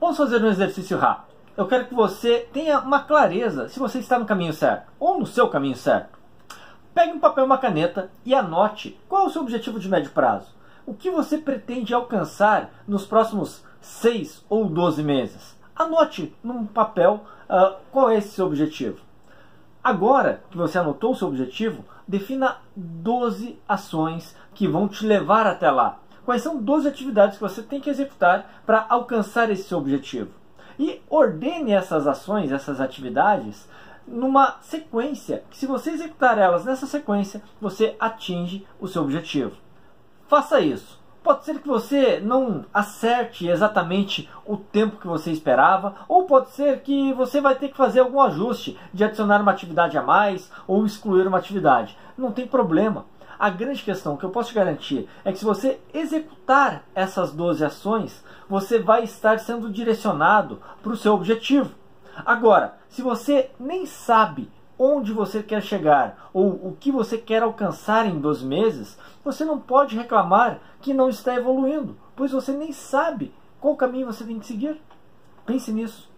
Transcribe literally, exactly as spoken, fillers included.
Vamos fazer um exercício rápido. Eu quero que você tenha uma clareza se você está no caminho certo ou no seu caminho certo. Pegue um papel e uma caneta e anote qual é o seu objetivo de médio prazo. O que você pretende alcançar nos próximos seis ou doze meses. Anote num papel uh, qual é esse seu objetivo. Agora que você anotou o seu objetivo, defina doze ações que vão te levar até lá. Quais são doze atividades que você tem que executar para alcançar esse seu objetivo. E ordene essas ações, essas atividades, numa sequência, que se você executar elas nessa sequência, você atinge o seu objetivo. Faça isso. Pode ser que você não acerte exatamente o tempo que você esperava, ou pode ser que você vai ter que fazer algum ajuste de adicionar uma atividade a mais ou excluir uma atividade. Não tem problema. A grande questão que eu posso te garantir é que se você executar essas doze ações, você vai estar sendo direcionado para o seu objetivo. Agora, se você nem sabe onde você quer chegar ou o que você quer alcançar em doze meses, você não pode reclamar que não está evoluindo, pois você nem sabe qual caminho você tem que seguir. Pense nisso.